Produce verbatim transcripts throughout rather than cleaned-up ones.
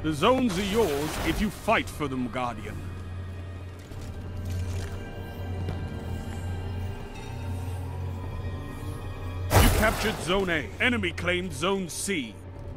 The zones are yours if you fight for them, Guardian. You captured Zone A. Enemy claimed Zone C.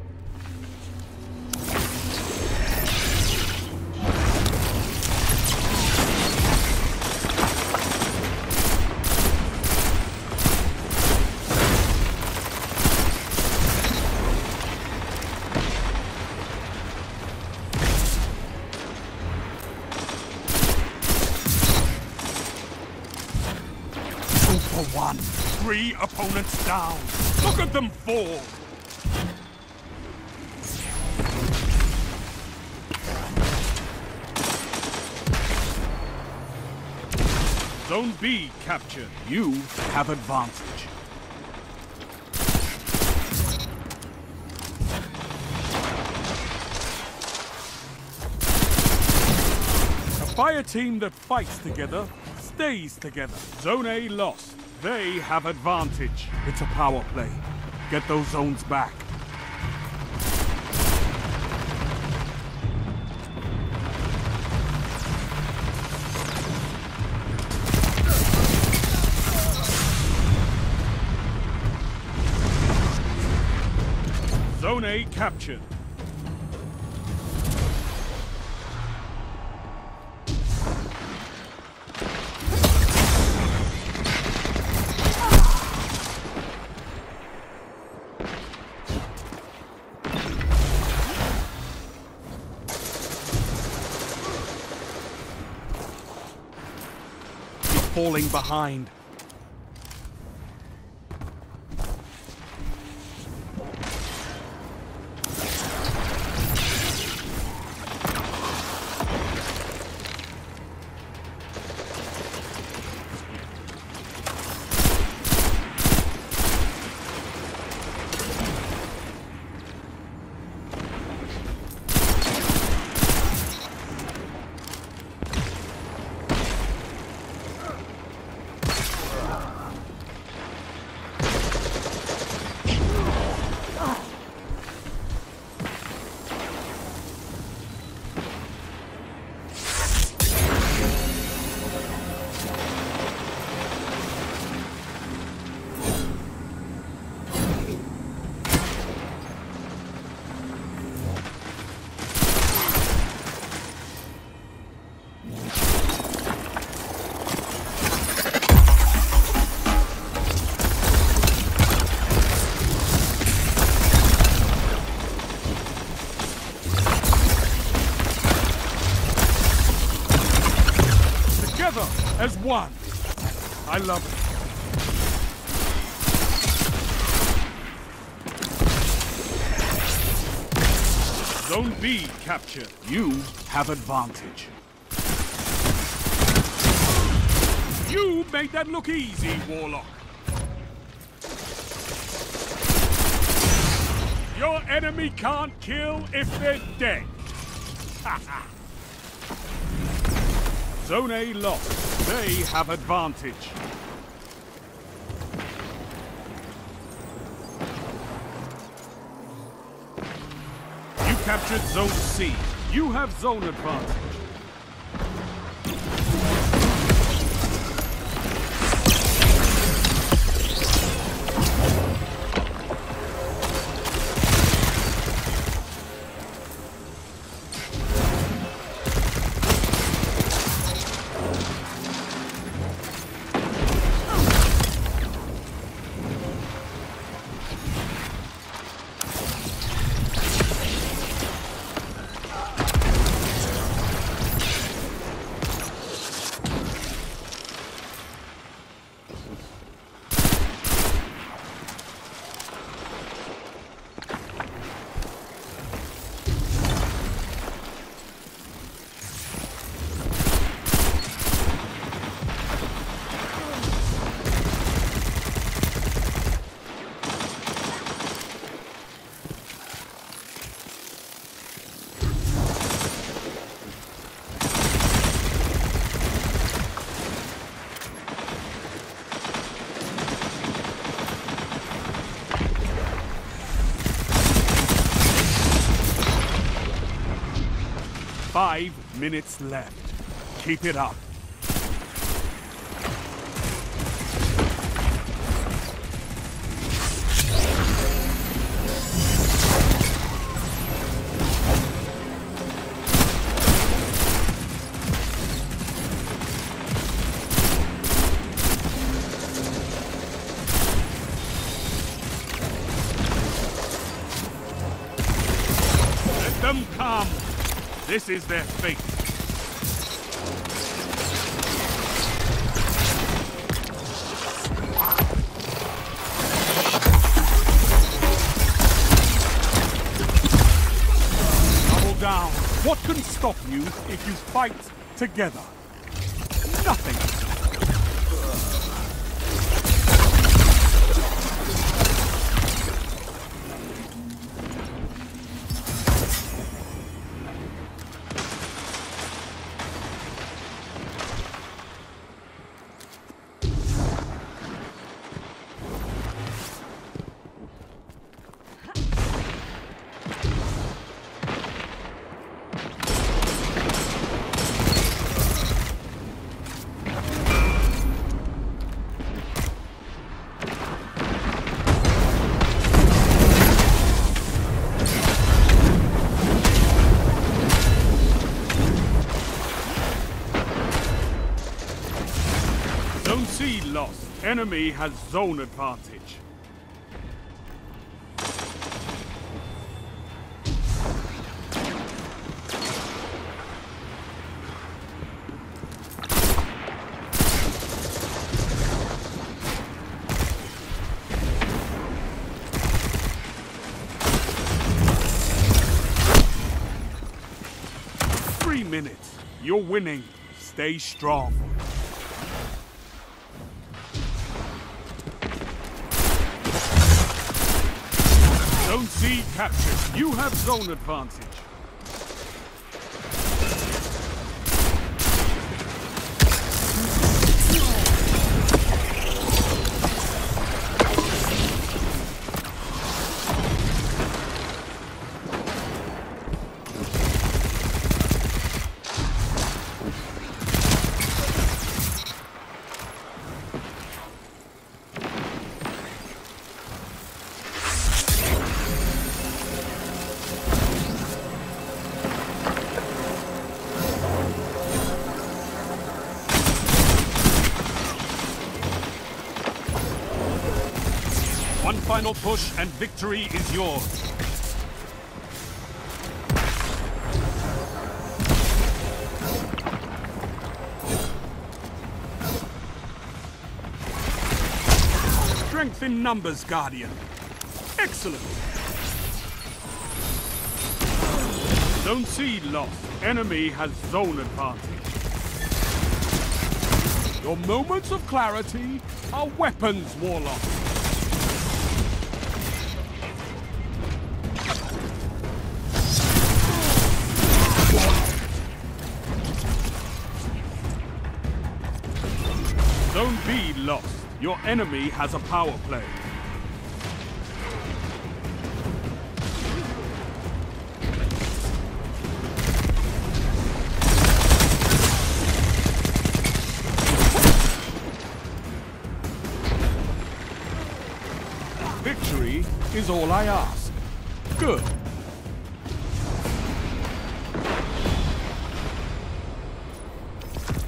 One. Three opponents down. Look at them fall. Zone B captured. You have advantage. A fire team that fights together stays together. Zone A lost. They have advantage. It's a power play. Get those zones back. Zone A captured. Falling behind. As one. I love it. Zone B captured. You have advantage. You made that look easy, Warlock. Your enemy can't kill if they're dead. Zone A lost. They have advantage. You captured Zone C. You have zone advantage. minutes left. Keep it up. Them come! This is their fate. Double down. What can stop you if you fight together? Nothing. Zone C lost. Enemy has zone advantage. Three minutes. You're winning. Stay strong. Zone C captured. You have zone advantage. One final push and victory is yours. Strength in numbers, Guardian. Excellent. Zone C lost. Enemy has zone advantage. Your moments of clarity are weapons, Warlock. Zone B lost. Your enemy has a power play. Victory is all I ask. Good.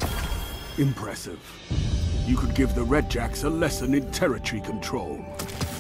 Impressive. You could give the Redjacks a lesson in territory control.